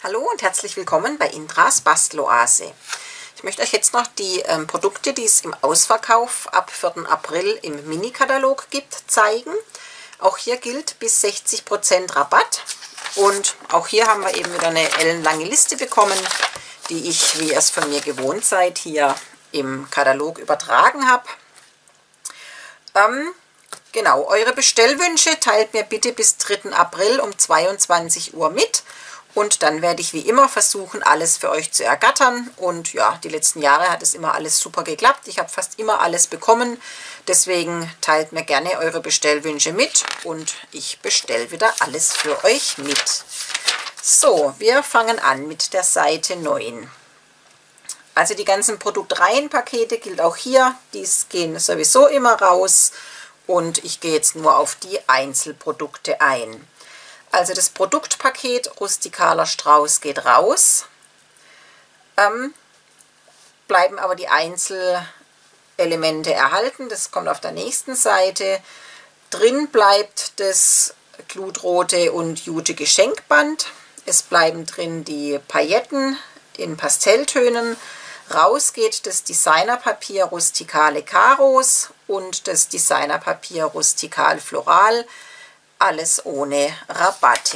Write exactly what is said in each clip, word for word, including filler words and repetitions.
Hallo und herzlich willkommen bei Indras Basteloase. Ich möchte euch jetzt noch die ähm, Produkte, die es im Ausverkauf ab vierten April im Mini-Katalog gibt, zeigen. Auch hier gilt bis sechzig Prozent Rabatt und auch hier haben wir eben wieder eine ellenlange Liste bekommen, die ich, wie ihr es von mir gewohnt seid, hier im Katalog übertragen habe. Ähm, genau, eure Bestellwünsche teilt mir bitte bis dritten April um zweiundzwanzig Uhr mit. Und dann werde ich wie immer versuchen, alles für euch zu ergattern. Und ja, die letzten Jahre hat es immer alles super geklappt. Ich habe fast immer alles bekommen. Deswegen teilt mir gerne eure Bestellwünsche mit und ich bestelle wieder alles für euch mit. So, wir fangen an mit der Seite neun. Also die ganzen Produktreihenpakete gilt auch hier. Die gehen sowieso immer raus. Und ich gehe jetzt nur auf die Einzelprodukte ein. Also das Produktpaket Rustikaler Strauß geht raus, ähm, bleiben aber die Einzelelemente erhalten, das kommt auf der nächsten Seite. Drin bleibt das Glutrote und Jute Geschenkband, es bleiben drin die Pailletten in Pastelltönen, raus geht das Designerpapier Rustikale Karos und das Designerpapier Rustikal Floral. Alles ohne Rabatte.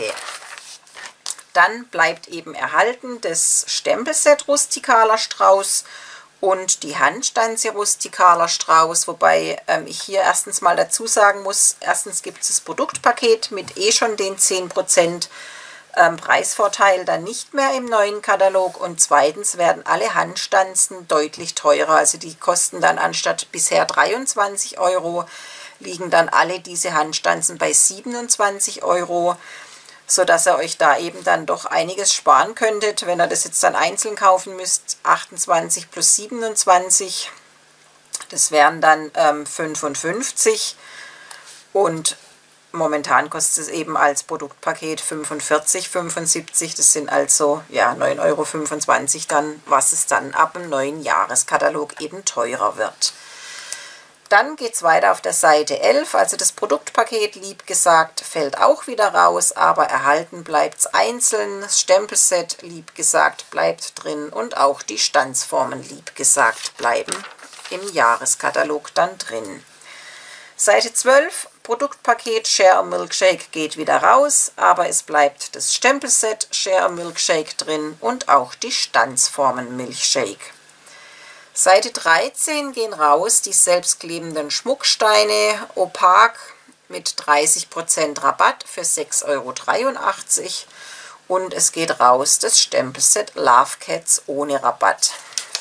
Dann bleibt eben erhalten das Stempelset Rustikaler Strauß und die Handstanze Rustikaler Strauß, wobei ähm, ich hier erstens mal dazu sagen muss, erstens gibt es das Produktpaket mit eh schon den zehn Prozent ähm, Preisvorteil dann nicht mehr im neuen Katalog und zweitens werden alle Handstanzen deutlich teurer, also die kosten dann anstatt bisher dreiundzwanzig Euro, liegen dann alle diese Handstanzen bei siebenundzwanzig Euro, sodass ihr euch da eben dann doch einiges sparen könntet. Wenn ihr das jetzt dann einzeln kaufen müsst, achtundzwanzig plus siebenundzwanzig, das wären dann ähm, fünfundfünfzig und momentan kostet es eben als Produktpaket fünfundvierzig, fünfundsiebzig, das sind also ja neun Euro fünfundzwanzig dann, was es dann ab dem neuen Jahreskatalog eben teurer wird. Dann geht es weiter auf der Seite elf, also das Produktpaket, lieb gesagt, fällt auch wieder raus, aber erhalten bleibt es einzeln. Das Stempelset, lieb gesagt, bleibt drin und auch die Stanzformen, lieb gesagt, bleiben im Jahreskatalog dann drin. Seite zwölf, Produktpaket Share Milkshake geht wieder raus, aber es bleibt das Stempelset Share Milkshake drin und auch die Stanzformen Milkshake. Seite dreizehn gehen raus die selbstklebenden Schmucksteine opak mit dreißig Prozent Rabatt für sechs Euro dreiundachtzig und es geht raus das Stempelset Love Cats ohne Rabatt.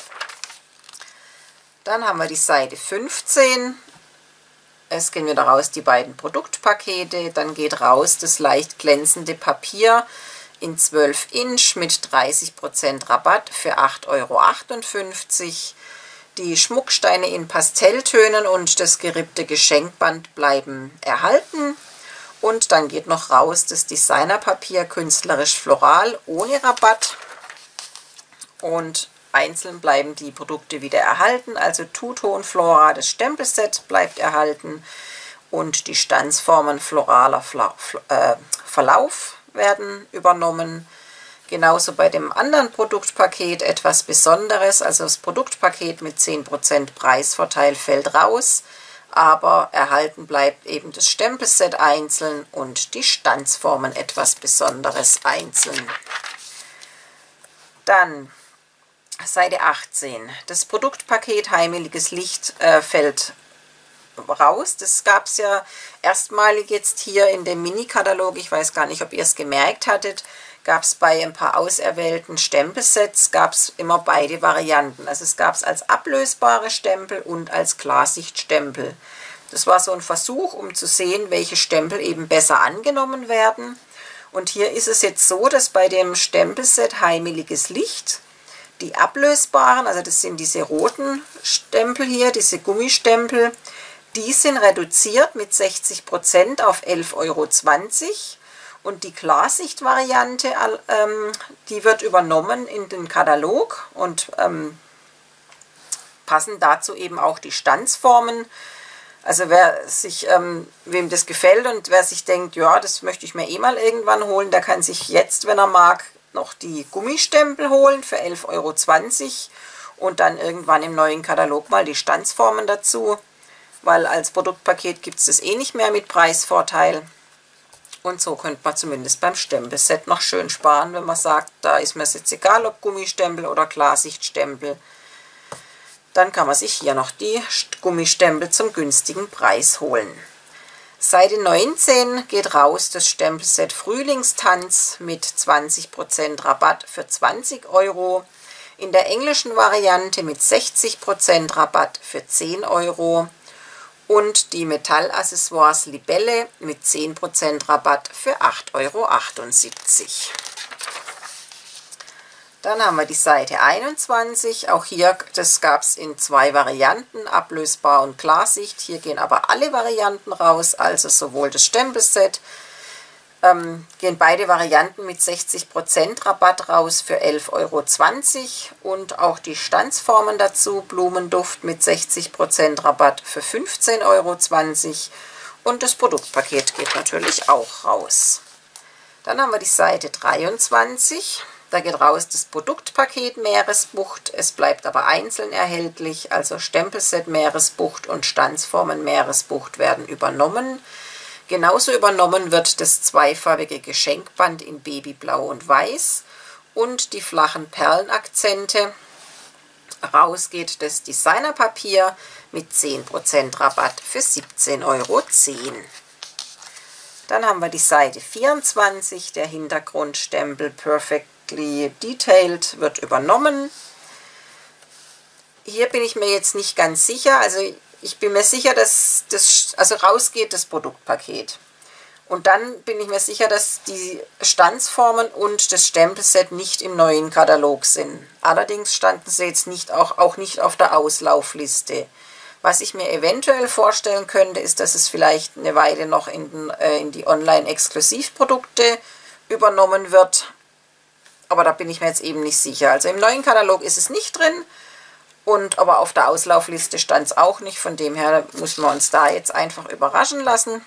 Dann haben wir die Seite fünfzehn. Es gehen wieder raus die beiden Produktpakete. Dann geht raus das leicht glänzende Papier in zwölf Inch mit dreißig Prozent Rabatt für acht Euro achtundfünfzig. Die Schmucksteine in Pastelltönen und das gerippte Geschenkband bleiben erhalten. Und dann geht noch raus das Designerpapier künstlerisch floral ohne Rabatt. Und einzeln bleiben die Produkte wieder erhalten. Also Two-Tone Flora, das Stempelset bleibt erhalten. Und die Stanzformen floraler Fla äh, Verlauf werden übernommen. Genauso bei dem anderen Produktpaket etwas Besonderes, also das Produktpaket mit zehn Prozent Preisvorteil fällt raus, aber erhalten bleibt eben das Stempelset einzeln und die Stanzformen etwas Besonderes einzeln. Dann Seite achtzehn, das Produktpaket Heimeliges Licht äh, fällt raus. Das gab es ja erstmalig jetzt hier in dem Mini-Katalog, ich weiß gar nicht, ob ihr es gemerkt hattet, gab es bei ein paar auserwählten Stempelsets, gab es immer beide Varianten. Also es gab es als ablösbare Stempel und als Klarsichtstempel. Das war so ein Versuch, um zu sehen, welche Stempel eben besser angenommen werden. Und hier ist es jetzt so, dass bei dem Stempelset Heimeliges Licht die ablösbaren, also das sind diese roten Stempel hier, diese Gummistempel, die sind reduziert mit sechzig Prozent auf elf Euro zwanzig. Und die Klarsicht-Variante, ähm, die wird übernommen in den Katalog und ähm, passen dazu eben auch die Stanzformen. Also wer sich, ähm, wem das gefällt und wer sich denkt, ja, das möchte ich mir eh mal irgendwann holen, der kann sich jetzt, wenn er mag, noch die Gummistempel holen für elf Euro zwanzig und dann irgendwann im neuen Katalog mal die Stanzformen dazu, weil als Produktpaket gibt es das eh nicht mehr mit Preisvorteil. Und so könnte man zumindest beim Stempelset noch schön sparen, wenn man sagt, da ist mir es jetzt egal, ob Gummistempel oder Klarsichtstempel. Dann kann man sich hier noch die Gummistempel zum günstigen Preis holen. Seite neunzehn geht raus das Stempelset Frühlingstanz mit zwanzig Prozent Rabatt für zwanzig Euro. In der englischen Variante mit sechzig Prozent Rabatt für zehn Euro. Und die Metallaccessoires Libelle mit zehn Prozent Rabatt für acht Euro achtundsiebzig. Dann haben wir die Seite einundzwanzig. Auch hier, das gab es in zwei Varianten, ablösbar und Klarsicht. Hier gehen aber alle Varianten raus, also sowohl das Stempelset, ähm, gehen beide Varianten mit sechzig Prozent Rabatt raus für elf Euro zwanzig und auch die Stanzformen dazu, Blumenduft mit sechzig Prozent Rabatt für fünfzehn Euro zwanzig und das Produktpaket geht natürlich auch raus. Dann haben wir die Seite dreiundzwanzig. Da geht raus das Produktpaket Meeresbucht, es bleibt aber einzeln erhältlich, also Stempelset Meeresbucht und Stanzformen Meeresbucht werden übernommen. Genauso übernommen wird das zweifarbige Geschenkband in Babyblau und Weiß und die flachen Perlenakzente. Raus geht das Designerpapier mit zehn Prozent Rabatt für siebzehn Euro zehn. Dann haben wir die Seite vierundzwanzig, der Hintergrundstempel Perfectly Detailed wird übernommen. Hier bin ich mir jetzt nicht ganz sicher, also ich bin mir sicher, dass das, also rausgeht das Produktpaket. Und dann bin ich mir sicher, dass die Stanzformen und das Stempelset nicht im neuen Katalog sind. Allerdings standen sie jetzt nicht auch, auch nicht auf der Auslaufliste. Was ich mir eventuell vorstellen könnte, ist, dass es vielleicht eine Weile noch in, den, äh, in die Online-Exklusivprodukte übernommen wird. Aber da bin ich mir jetzt eben nicht sicher. Also im neuen Katalog ist es nicht drin, und aber auf der Auslaufliste stand es auch nicht. Von dem her müssen wir uns da jetzt einfach überraschen lassen.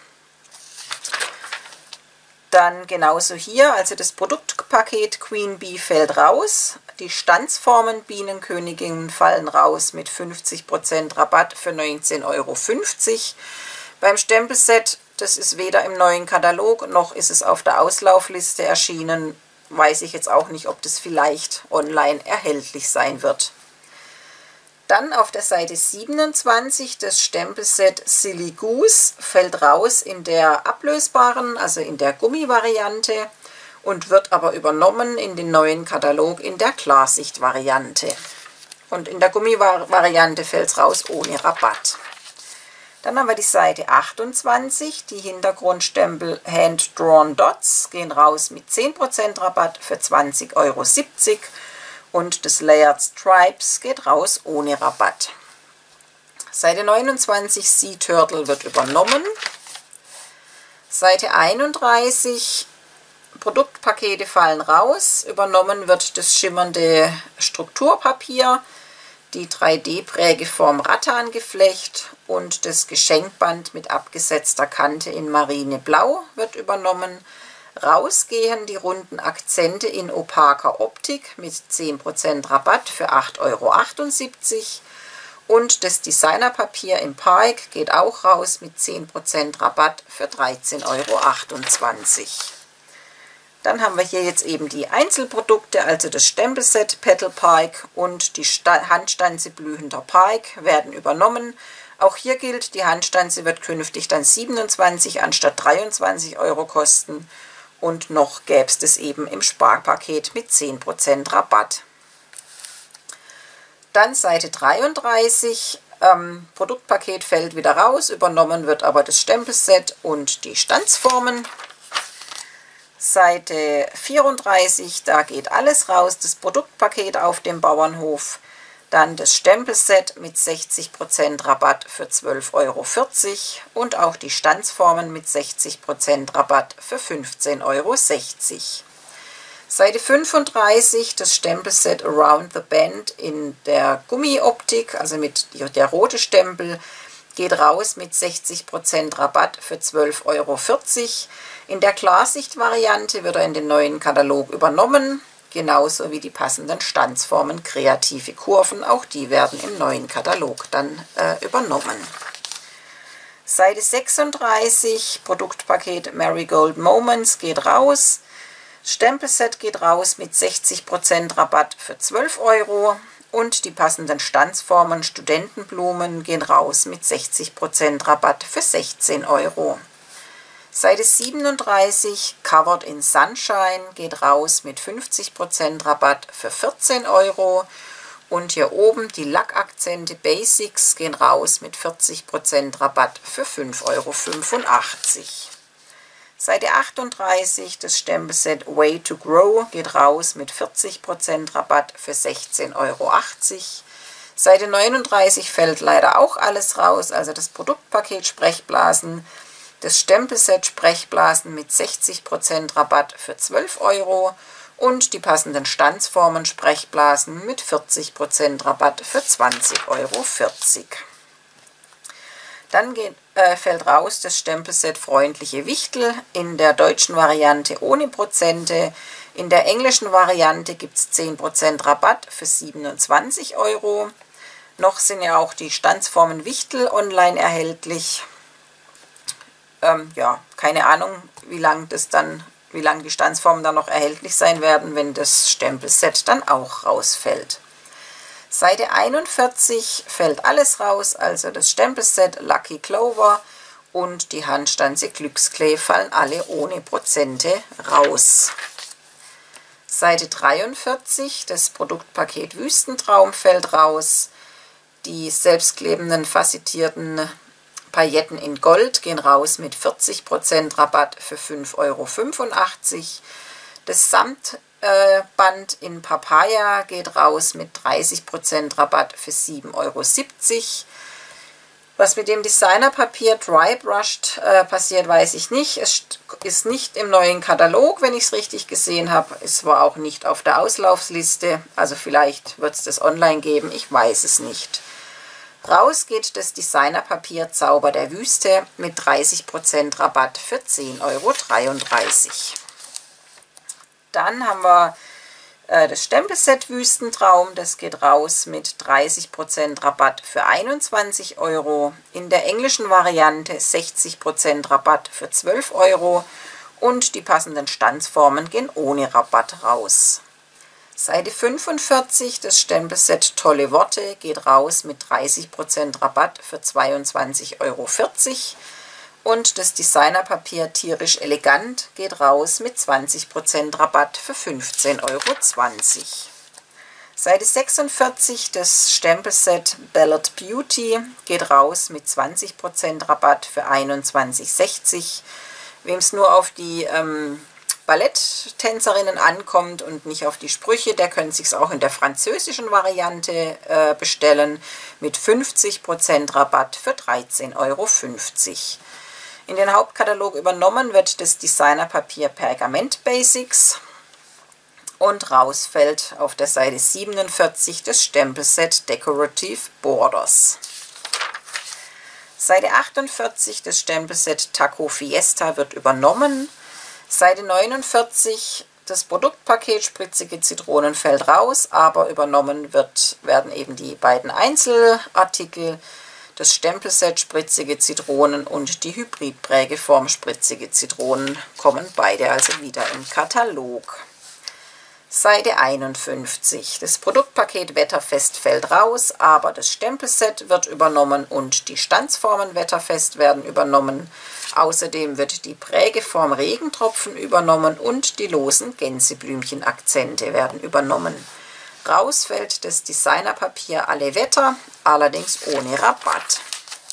Dann genauso hier, also das Produktpaket Queen Bee fällt raus. Die Stanzformen Bienenköniginnen fallen raus mit fünfzig Prozent Rabatt für neunzehn Euro fünfzig. Beim Stempelset, das ist weder im neuen Katalog noch ist es auf der Auslaufliste erschienen. Weiß ich jetzt auch nicht, ob das vielleicht online erhältlich sein wird. Dann auf der Seite siebenundzwanzig das Stempelset Silly Goose fällt raus in der ablösbaren, also in der Gummivariante und wird aber übernommen in den neuen Katalog in der Klarsicht-Variante. Und in der Gummivariante fällt es raus ohne Rabatt. Dann haben wir die Seite achtundzwanzig, die Hintergrundstempel Hand Drawn Dots gehen raus mit zehn Prozent Rabatt für zwanzig Euro siebzig. Und das Layered Stripes geht raus ohne Rabatt. Seite neunundzwanzig Sea Turtle wird übernommen. Seite einunddreißig Produktpakete fallen raus. Übernommen wird das schimmernde Strukturpapier, die drei D-Prägeform Rattangeflecht und das Geschenkband mit abgesetzter Kante in Marineblau wird übernommen. Rausgehen die runden Akzente in opaker Optik mit zehn Prozent Rabatt für acht Euro achtundsiebzig und das Designerpapier im Pike geht auch raus mit zehn Prozent Rabatt für dreizehn Euro achtundzwanzig. Dann haben wir hier jetzt eben die Einzelprodukte, also das Stempelset Petal Pike und die Handstanze Blühender Pike werden übernommen. Auch hier gilt, die Handstanze wird künftig dann siebenundzwanzig anstatt dreiundzwanzig Euro kosten. Und noch gäbe es das eben im Sparpaket mit zehn Prozent Rabatt. Dann Seite dreiunddreißig, ähm, Produktpaket fällt wieder raus, übernommen wird aber das Stempelset und die Stanzformen. Seite vierunddreißig, da geht alles raus, das Produktpaket auf dem Bauernhof. Dann das Stempelset mit sechzig Prozent Rabatt für zwölf Euro vierzig und auch die Stanzformen mit sechzig Prozent Rabatt für fünfzehn Euro sechzig. Seite fünfunddreißig das Stempelset Around the Bend in der Gummioptik, also mit der rote Stempel, geht raus mit sechzig Prozent Rabatt für zwölf Euro vierzig. In der Klarsicht-Variante wird er in den neuen Katalog übernommen. genauso wie die passenden Stanzformen, kreative Kurven, auch die werden im neuen Katalog dann äh, übernommen. Seite sechsunddreißig, Produktpaket Marigold Moments geht raus. Stempelset geht raus mit sechzig Prozent Rabatt für zwölf Euro und die passenden Stanzformen Studentenblumen gehen raus mit sechzig Prozent Rabatt für sechzehn Euro. Seite siebenunddreißig, Covered in Sunshine, geht raus mit fünfzig Prozent Rabatt für vierzehn Euro. Und hier oben die Lackakzente Basics gehen raus mit vierzig Prozent Rabatt für fünf Euro fünfundachtzig. Seite achtunddreißig, das Stempelset Way to Grow geht raus mit vierzig Prozent Rabatt für sechzehn Euro achtzig. Seite neununddreißig fällt leider auch alles raus, also das Produktpaket Sprechblasen. Das Stempelset Sprechblasen mit sechzig Prozent Rabatt für zwölf Euro und die passenden Stanzformen Sprechblasen mit vierzig Prozent Rabatt für zwanzig Euro vierzig. Dann geht, äh, fällt raus das Stempelset Freundliche Wichtel in der deutschen Variante ohne Prozente. In der englischen Variante gibt es zehn Prozent Rabatt für siebenundzwanzig Euro. Noch sind ja auch die Stanzformen Wichtel online erhältlich. Ähm, ja, keine Ahnung, wie lang das dann, wie lang die Stanzformen dann noch erhältlich sein werden, wenn das Stempelset dann auch rausfällt. Seite einundvierzig fällt alles raus, also das Stempelset Lucky Clover und die Handstanze Glücksklee fallen alle ohne Prozente raus. Seite dreiundvierzig, das Produktpaket Wüstentraum fällt raus. Die selbstklebenden facettierten Pailletten in Gold gehen raus mit vierzig Prozent Rabatt für fünf Euro fünfundachtzig. Das Samtband in Papaya geht raus mit dreißig Prozent Rabatt für sieben Euro siebzig. Was mit dem Designerpapier Dry Brushed äh, passiert, weiß ich nicht. Es ist nicht im neuen Katalog, wenn ich es richtig gesehen habe. Es war auch nicht auf der Auslaufsliste. Also vielleicht wird es das online geben, ich weiß es nicht. Raus geht das Designerpapier Zauber der Wüste mit dreißig Prozent Rabatt für zehn Euro dreiunddreißig. Dann haben wir äh, das Stempelset Wüstentraum, das geht raus mit dreißig Prozent Rabatt für einundzwanzig Euro. In der englischen Variante sechzig Prozent Rabatt für zwölf Euro und die passenden Stanzformen gehen ohne Rabatt raus. Seite fünfundvierzig, das Stempelset Tolle Worte geht raus mit dreißig Prozent Rabatt für zweiundzwanzig Euro vierzig und das Designerpapier Tierisch Elegant geht raus mit zwanzig Prozent Rabatt für fünfzehn Euro zwanzig. Seite sechsundvierzig, das Stempelset Ballad Beauty geht raus mit zwanzig Prozent Rabatt für einundzwanzig Euro sechzig. Wem es nur auf die ähm, Balletttänzerinnen ankommt und nicht auf die Sprüche, der könnte sich es auch in der französischen Variante äh, bestellen mit fünfzig Prozent Rabatt für dreizehn Euro fünfzig. In den Hauptkatalog übernommen wird das Designerpapier Pergament Basics und rausfällt auf der Seite siebenundvierzig das Stempelset Decorative Borders. Seite achtundvierzig, das Stempelset Taco Fiesta wird übernommen. Seite neunundvierzig, das Produktpaket Spritzige Zitronen fällt raus, aber übernommen wird, werden eben die beiden Einzelartikel, das Stempelset Spritzige Zitronen und die Hybridprägeform Spritzige Zitronen kommen beide also wieder im Katalog. Seite einundfünfzig, das Produktpaket Wetterfest fällt raus, aber das Stempelset wird übernommen und die Stanzformen Wetterfest werden übernommen. Außerdem wird die Prägeform Regentropfen übernommen und die losen Gänseblümchen-Akzente werden übernommen. Raus fällt das Designerpapier Alle Wetter, allerdings ohne Rabatt.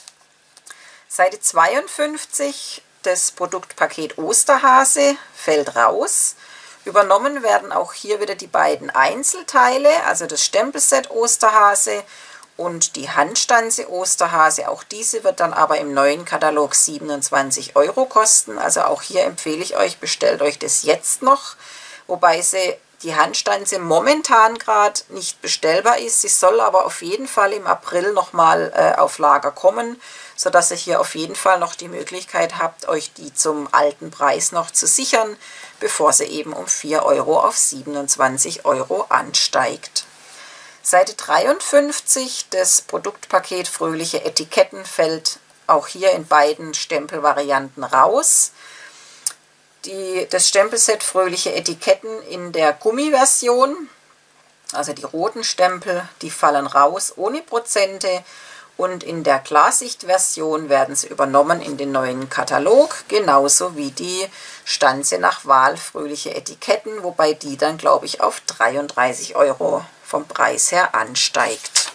Seite zweiundfünfzig, das Produktpaket Osterhase fällt raus. Übernommen werden auch hier wieder die beiden Einzelteile, also das Stempelset Osterhase und die Handstanze Osterhase. Auch diese wird dann aber im neuen Katalog siebenundzwanzig Euro kosten. Also auch hier empfehle ich euch, bestellt euch das jetzt noch. Wobei sie die Handstanze momentan gerade nicht bestellbar ist. Sie soll aber auf jeden Fall im April nochmal äh, auf Lager kommen, sodass ihr hier auf jeden Fall noch die Möglichkeit habt, euch die zum alten Preis noch zu sichern, bevor sie eben um vier Euro auf siebenundzwanzig Euro ansteigt. Seite dreiundfünfzig, das Produktpaket Fröhliche Etiketten, fällt auch hier in beiden Stempelvarianten raus. Die, das Stempelset Fröhliche Etiketten in der Gummiversion, also die roten Stempel, die fallen raus ohne Prozente, und in der Klarsichtversion werden sie übernommen in den neuen Katalog, genauso wie die Stanze nach Wahl Fröhliche Etiketten, wobei die dann, glaube ich, auf dreiunddreißig Euro vom Preis her ansteigt.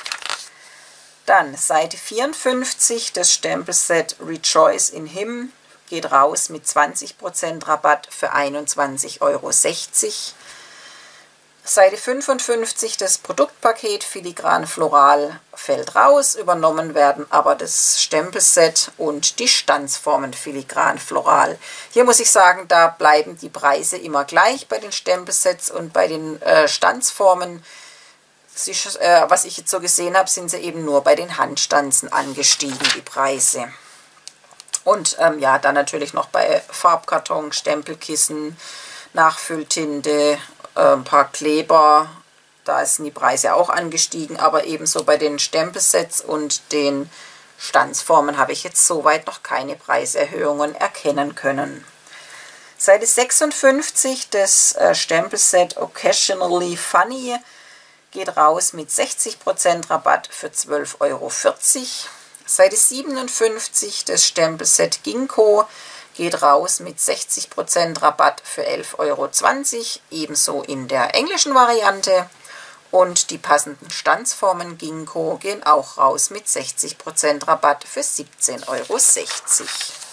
Dann Seite vierundfünfzig, das Stempelset Rejoice in Him, geht raus mit zwanzig Prozent Rabatt für einundzwanzig Euro sechzig. Seite fünfundfünfzig, das Produktpaket Filigran Floral fällt raus, übernommen werden aber das Stempelset und die Stanzformen Filigran Floral. Hier muss ich sagen, da bleiben die Preise immer gleich bei den Stempelsets und bei den äh, Stanzformen. Sie, äh, was ich jetzt so gesehen habe, sind sie eben nur bei den Handstanzen angestiegen, die Preise. Und ähm, ja, dann natürlich noch bei Farbkarton, Stempelkissen, Nachfülltinte, äh, ein paar Kleber, da sind die Preise auch angestiegen, aber ebenso bei den Stempelsets und den Stanzformen habe ich jetzt soweit noch keine Preiserhöhungen erkennen können. Seite sechsundfünfzig, das äh, Stempelset Occasionally Funny, geht raus mit sechzig Prozent Rabatt für zwölf Euro vierzig. Seite siebenundfünfzig, das Stempelset Ginkgo, geht raus mit sechzig Prozent Rabatt für elf Euro zwanzig, ebenso in der englischen Variante. Und die passenden Stanzformen Ginkgo gehen auch raus mit sechzig Prozent Rabatt für siebzehn Euro sechzig.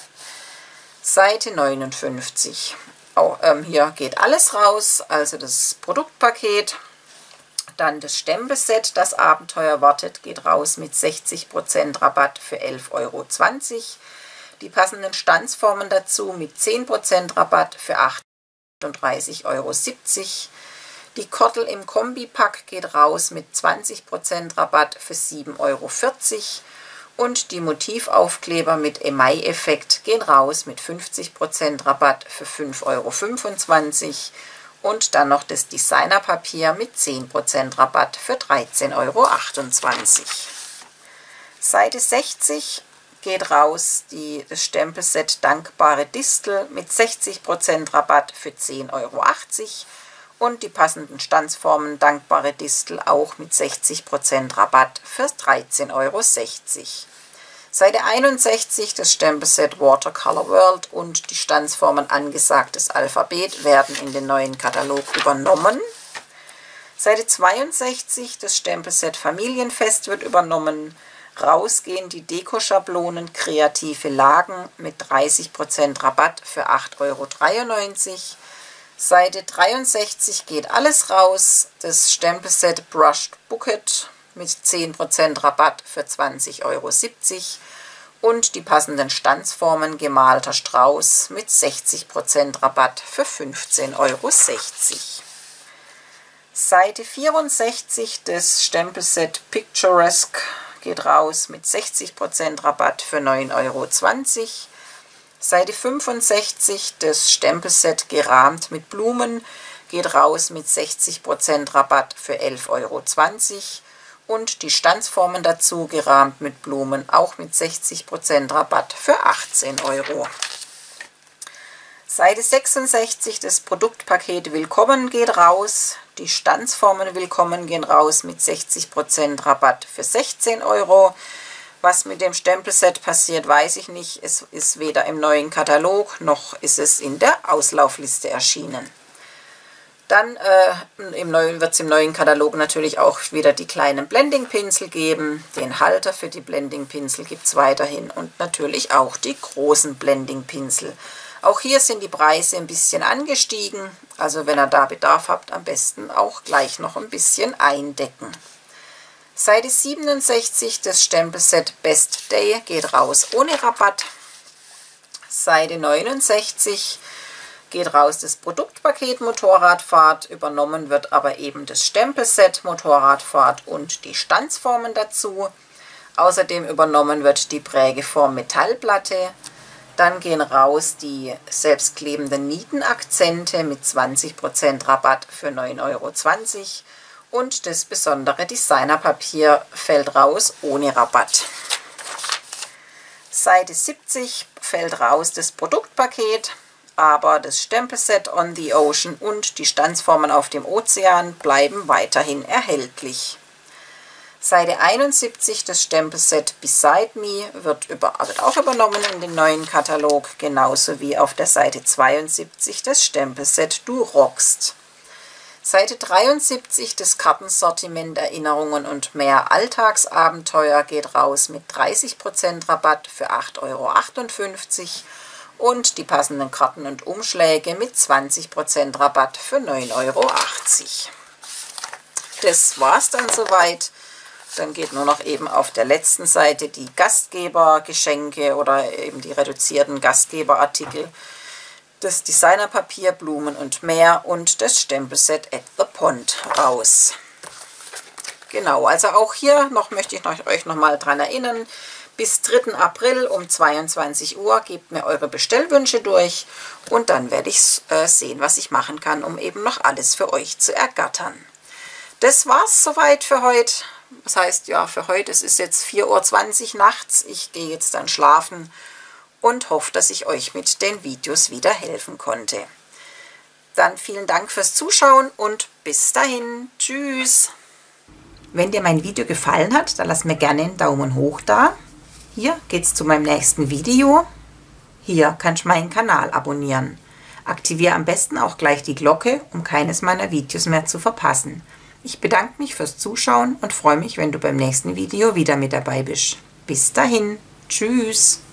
Seite neunundfünfzig, oh, ähm, hier geht alles raus, also das Produktpaket. Dann das Stempelset, das Abenteuer wartet, geht raus mit sechzig Prozent Rabatt für elf Euro zwanzig. Die passenden Stanzformen dazu mit zehn Prozent Rabatt für achtunddreißig Euro siebzig. Die Kordel im Kombipack geht raus mit zwanzig Prozent Rabatt für sieben Euro vierzig. Und die Motivaufkleber mit Emaille-Effekt gehen raus mit fünfzig Prozent Rabatt für fünf Euro fünfundzwanzig. Und dann noch das Designerpapier mit zehn Prozent Rabatt für dreizehn Euro achtundzwanzig. Seite sechzig geht raus die, das Stempelset Dankbare Distel mit sechzig Prozent Rabatt für zehn Euro achtzig und die passenden Stanzformen Dankbare Distel auch mit sechzig Prozent Rabatt für dreizehn Euro sechzig. Seite einundsechzig, das Stempelset Watercolor World und die Stanzformen Angesagtes Alphabet werden in den neuen Katalog übernommen. Seite zweiundsechzig, das Stempelset Familienfest wird übernommen. Rausgehen die Dekoschablonen Kreative Lagen mit dreißig Prozent Rabatt für acht Euro dreiundneunzig. Seite dreiundsechzig geht alles raus. Das Stempelset Brushed Bouquet mit zehn Prozent Rabatt für zwanzig Euro siebzig und die passenden Stanzformen Gemalter Strauß mit sechzig Prozent Rabatt für fünfzehn Euro sechzig. Seite vierundsechzig, das Stempelset Picturesque geht raus mit sechzig Prozent Rabatt für neun Euro zwanzig. Seite fünfundsechzig, das Stempelset Gerahmt mit Blumen geht raus mit sechzig Prozent Rabatt für elf Euro zwanzig. Und die Stanzformen dazu gerahmt mit Blumen auch mit sechzig Prozent Rabatt für achtzehn Euro. Seite sechsundsechzig, das Produktpaket Willkommen geht raus. Die Stanzformen Willkommen gehen raus mit sechzig Prozent Rabatt für sechzehn Euro. Was mit dem Stempelset passiert, weiß ich nicht. Es ist weder im neuen Katalog noch ist es in der Auslaufliste erschienen. Dann äh, im neuen, wird es im neuen Katalog natürlich auch wieder die kleinen Blending-Pinsel geben. Den Halter für die Blending-Pinsel gibt es weiterhin und natürlich auch die großen Blending-Pinsel. Auch hier sind die Preise ein bisschen angestiegen. Also wenn ihr da Bedarf habt, am besten auch gleich noch ein bisschen eindecken. Seite siebenundsechzig, das Stempelset Best Day geht raus ohne Rabatt. Seite neunundsechzig. geht raus das Produktpaket Motorradfahrt, übernommen wird aber eben das Stempelset Motorradfahrt und die Stanzformen dazu. Außerdem übernommen wird die Prägeform Metallplatte. Dann gehen raus die selbstklebenden Nietenakzente mit zwanzig Prozent Rabatt für neun Euro zwanzig und das besondere Designerpapier fällt raus ohne Rabatt. Seite siebzig fällt raus das Produktpaket, aber das Stempelset On the Ocean und die Stanzformen auf dem Ozean bleiben weiterhin erhältlich. Seite einundsiebzig, das Stempelset Beside Me, wird, über, wird auch übernommen in den neuen Katalog, genauso wie auf der Seite zweiundsiebzig das Stempelset Du rockst. Seite dreiundsiebzig, das Kartensortiment Erinnerungen und mehr Alltagsabenteuer geht raus mit dreißig Prozent Rabatt für acht Euro achtundfünfzig und die passenden Karten und Umschläge mit zwanzig Prozent Rabatt für neun Euro achtzig. Das war's dann soweit. Dann geht nur noch eben auf der letzten Seite die Gastgebergeschenke oder eben die reduzierten Gastgeberartikel, das Designerpapier, Blumen und mehr und das Stempelset At the Pond raus. Genau, also auch hier noch möchte ich noch, euch noch mal dran erinnern, bis dritten April um zweiundzwanzig Uhr gebt mir eure Bestellwünsche durch und dann werde ich äh, sehen, was ich machen kann, um eben noch alles für euch zu ergattern. Das war's soweit für heute. Das heißt, ja, für heute, es ist jetzt vier Uhr zwanzig nachts. Ich gehe jetzt dann schlafen und hoffe, dass ich euch mit den Videos wieder helfen konnte. Dann vielen Dank fürs Zuschauen und bis dahin. Tschüss! Wenn dir mein Video gefallen hat, dann lass mir gerne einen Daumen hoch da. Hier geht's zu meinem nächsten Video. Hier kannst du meinen Kanal abonnieren. Aktiviere am besten auch gleich die Glocke, um keines meiner Videos mehr zu verpassen. Ich bedanke mich fürs Zuschauen und freue mich, wenn du beim nächsten Video wieder mit dabei bist. Bis dahin, tschüss!